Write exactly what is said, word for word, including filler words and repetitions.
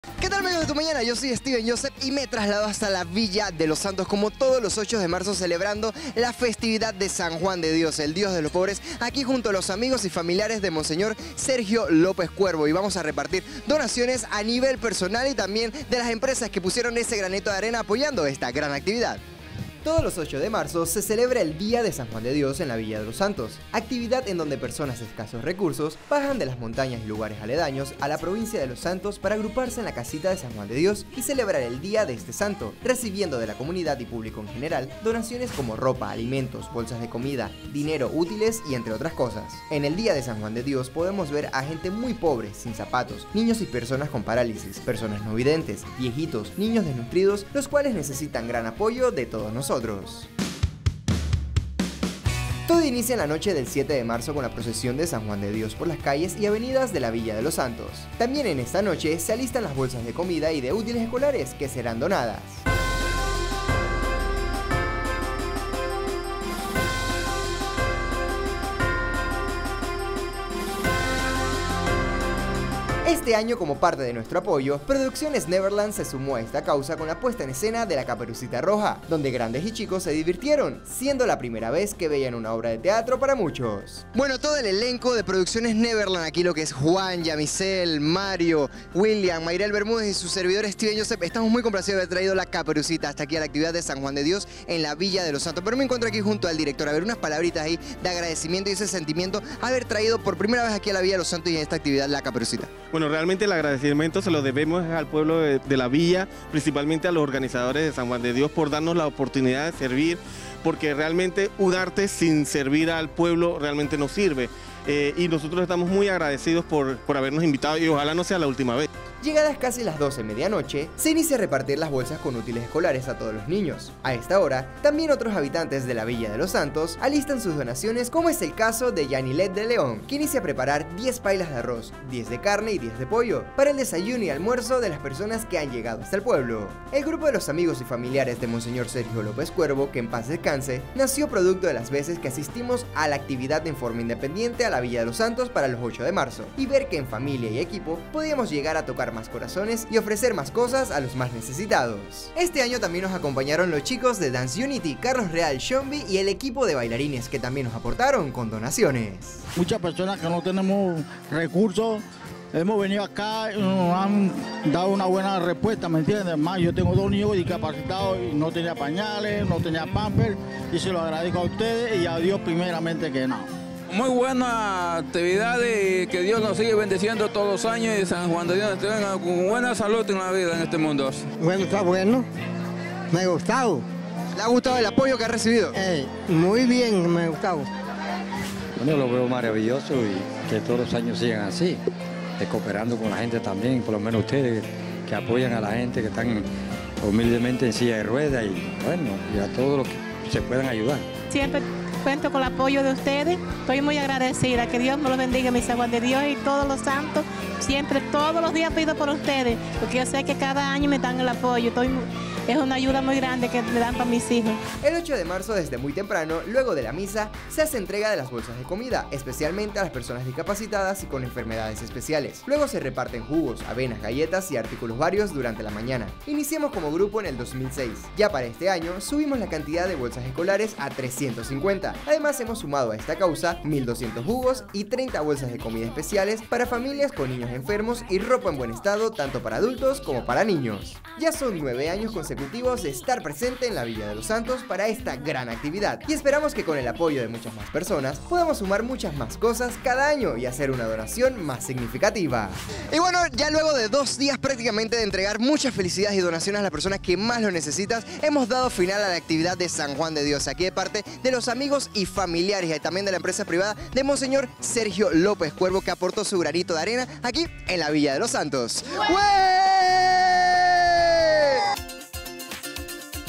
¿Qué tal, amigos de tu mañana? Yo soy Steven Joseph y me traslado hasta la Villa de los Santos como todos los ocho de marzo, celebrando la festividad de San Juan de Dios, el Dios de los pobres, aquí junto a los amigos y familiares de Monseñor Sergio López Cuervo, y vamos a repartir donaciones a nivel personal y también de las empresas que pusieron ese granito de arena apoyando esta gran actividad. Todos los ocho de marzo se celebra el Día de San Juan de Dios en la Villa de los Santos, actividad en donde personas de escasos recursos bajan de las montañas y lugares aledaños a la provincia de los Santos para agruparse en la casita de San Juan de Dios y celebrar el día de este santo, recibiendo de la comunidad y público en general donaciones como ropa, alimentos, bolsas de comida, dinero, útiles y entre otras cosas. En el Día de San Juan de Dios podemos ver a gente muy pobre, sin zapatos, niños y personas con parálisis, personas no videntes, viejitos, niños desnutridos, los cuales necesitan gran apoyo de todos nosotros. Nosotros. Todo inicia en la noche del siete de marzo con la procesión de San Juan de Dios por las calles y avenidas de la Villa de los Santos. También en esta noche se alistan las bolsas de comida y de útiles escolares que serán donadas. Este año, como parte de nuestro apoyo, Producciones Neverland se sumó a esta causa con la puesta en escena de La Caperucita Roja, donde grandes y chicos se divirtieron, siendo la primera vez que veían una obra de teatro para muchos. Bueno, todo el elenco de Producciones Neverland, aquí lo que es Juan, Yamisel, Mario, William, Mayrel Bermúdez y su servidor Steven Joseph, estamos muy complacidos de haber traído La Caperucita hasta aquí a la actividad de San Juan de Dios en la Villa de los Santos. Pero me encuentro aquí junto al director, a ver unas palabritas ahí de agradecimiento y ese sentimiento, haber traído por primera vez aquí a la Villa de los Santos y en esta actividad La Caperucita. Bueno, realmente el agradecimiento se lo debemos al pueblo de, de la villa, principalmente a los organizadores de San Juan de Dios por darnos la oportunidad de servir, porque realmente un arte sin servir al pueblo realmente no sirve. Eh, y nosotros estamos muy agradecidos por, por habernos invitado y ojalá no sea la última vez. Llegadas casi las doce de medianoche, se inicia a repartir las bolsas con útiles escolares a todos los niños. A esta hora, también otros habitantes de la Villa de los Santos alistan sus donaciones, como es el caso de Yanilet de León, que inicia a preparar diez pailas de arroz, diez de carne y diez de pollo, para el desayuno y almuerzo de las personas que han llegado hasta el pueblo. El grupo de los amigos y familiares de Monseñor Sergio López Cuervo, que en paz descanse, nació producto de las veces que asistimos a la actividad en forma independiente a la Villa de los Santos para los ocho de marzo, y ver que en familia y equipo podíamos llegar a tocar más corazones y ofrecer más cosas a los más necesitados. Este año también nos acompañaron los chicos de Dance Unity, Carlos Real Shombi y el equipo de bailarines que también nos aportaron con donaciones. Muchas personas que no tenemos recursos, hemos venido acá y nos han dado una buena respuesta, ¿me entiendes? Más, yo tengo dos niños discapacitados y no tenía pañales, no tenía pamper, y se lo agradezco a ustedes y a Dios primeramente que no. Muy buena actividad y que Dios nos sigue bendiciendo todos los años y San Juan de Dios tenga con buena salud en la vida en este mundo. Bueno, está bueno, me ha gustado. ¿Le ha gustado el apoyo que ha recibido? Eh, muy bien, me ha gustado. Bueno, lo veo maravilloso y que todos los años sigan así, eh, cooperando con la gente también, por lo menos ustedes que apoyan a la gente que están humildemente en silla de ruedas y bueno, y a todos los que se puedan ayudar. Siempre cuento con el apoyo de ustedes, estoy muy agradecida, que Dios me los bendiga, mi San Juan de Dios y todos los santos, siempre, todos los días pido por ustedes, porque yo sé que cada año me dan el apoyo, estoy, es una ayuda muy grande que me dan para mis hijos. El ocho de marzo, desde muy temprano, luego de la misa, se hace entrega de las bolsas de comida, especialmente a las personas discapacitadas y con enfermedades especiales. Luego se reparten jugos, avenas, galletas y artículos varios durante la mañana. Iniciamos como grupo en el dos mil seis. Ya para este año, subimos la cantidad de bolsas escolares a trescientos cincuenta. Además, hemos sumado a esta causa mil doscientos jugos y treinta bolsas de comida especiales para familias con niños enfermos y ropa en buen estado, tanto para adultos como para niños. Ya son nueve años consecutivos de estar presente en la Villa de los Santos para esta gran actividad y esperamos que con el apoyo de muchas más personas podamos sumar muchas más cosas cada año y hacer una donación más significativa. Y bueno, ya luego de dos días prácticamente de entregar muchas felicidades y donaciones a las personas que más lo necesitan, hemos dado final a la actividad de San Juan de Dios, aquí de parte de los amigos y familiares y también de la empresa privada de Monseñor Sergio López Cuervo, que aportó su granito de arena aquí en la Villa de los Santos. ¡Ué!